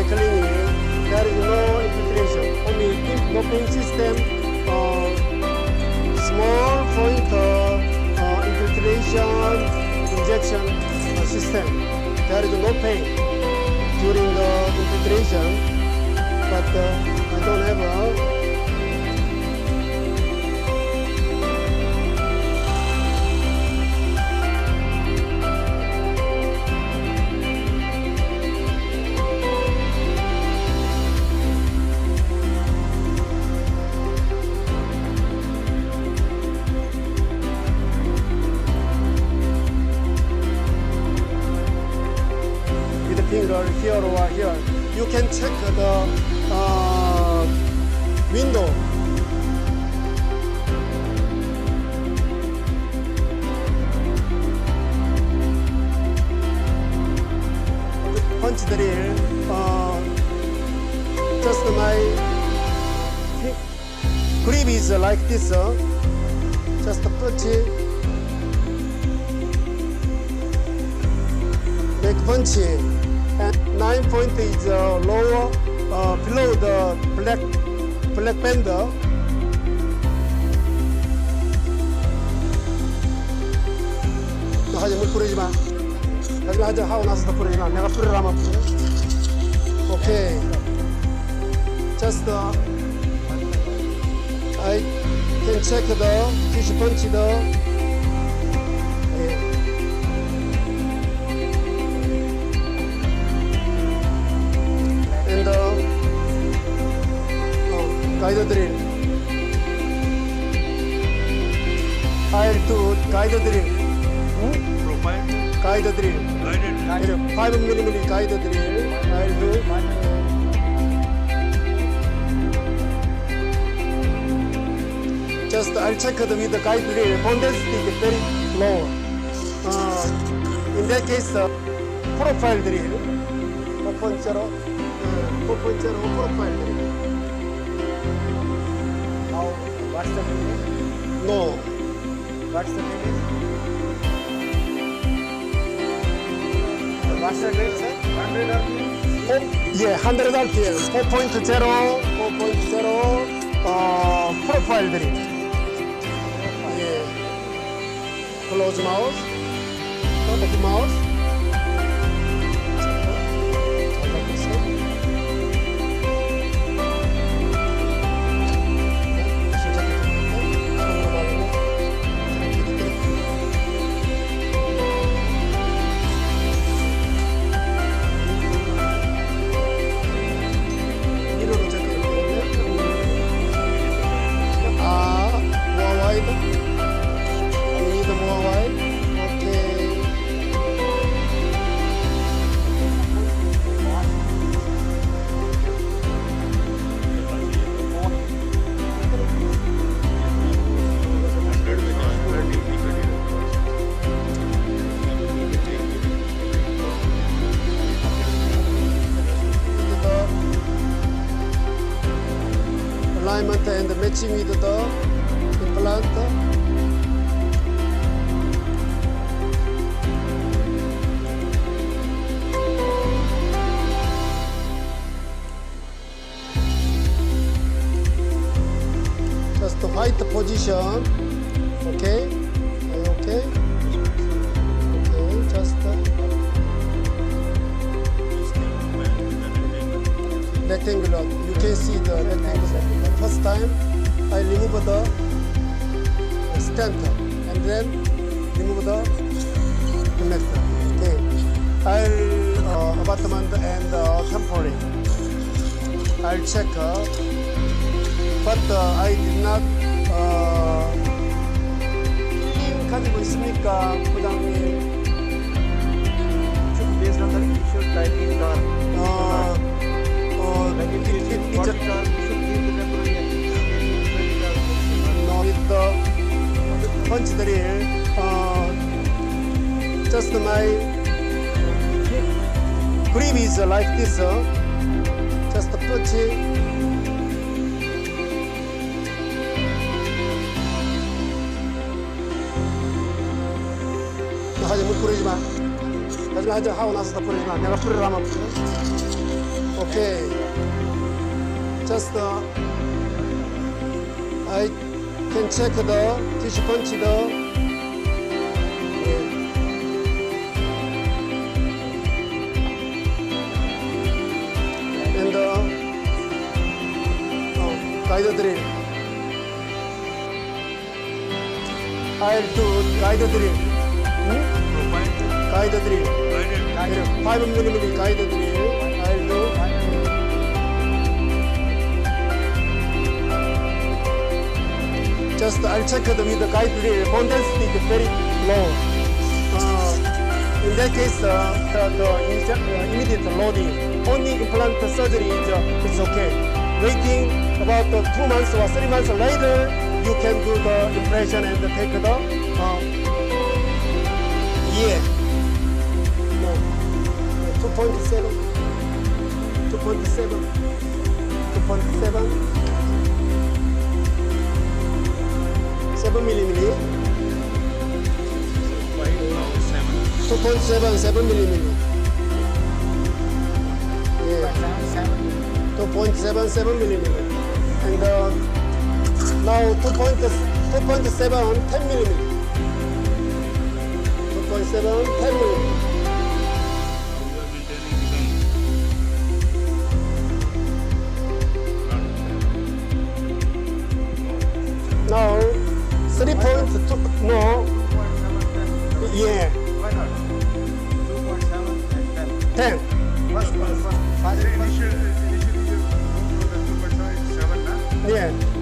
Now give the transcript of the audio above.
cleaning, there is no infiltration. Only mopping system, small point infiltration injection system. There is no pain during the infiltration, but I don't have a finger here or here. You can check the window. Punch drill. Just my grip is like this. Just punch it. Make punch it. And 9 point is lower, below the black band. 너 하지 물 뿌리지 마. 하지마 하자 하고 나서 더 뿌리지 마. 내가 뿌리라면 뿌려. 오케이. Just I can check the fish punch the. Guide drill. I'll do guide drill. Profile? Guide drill. Guided. 5mm guide drill. I'll do. Just I'll check with the guide drill. Bonded stick is very low. In that case, profile drill. 4.0 profile drill. What's the limit? No. What's the limit? What's the limit, sir? 100 RPM? Yeah, 100 RPM. 4.0 profile drill. Yeah. Close mouse. Open mouse. Alignment and matching with the implant. Just the white position. Okay. Okay. Okay. Just rectangular. You can see the rectangular. First time, I remove the stent and then remove the connector. Okay. I'll abutment and temporary. I'll check, but I did not. 힘 가지고 있습니까, 부장님? Based on the issue typing with the punch drill, just my grip is like this. Just punch it. 하지 물 뿌리지 마. 하지마 하자 하고 나서 더 뿌리지 마. 내가 뿌리라면 뿌려. Okay. Just I can check the tissue punch the. And guide drill. I'll do guide drill. Guide drill. 5mm guide drill. I'll do. Just I'll check it with the guide drill. Bone density is very low. In that case, the immediate loading, only implant surgery is it's okay. Waiting about 2 months or 3 months later, you can do the impression and take the yeah. No, 2.7, 2.7, 2.7, 7mm. 2.7, 7mm. Yeah. 2.7, 7mm. And now 2.7, 10mm. 2.7, 10mm. Now 3.2, no, yeah. Why not? 2.7 and 10. 10. First. Initially you go to the 2.7, Yeah.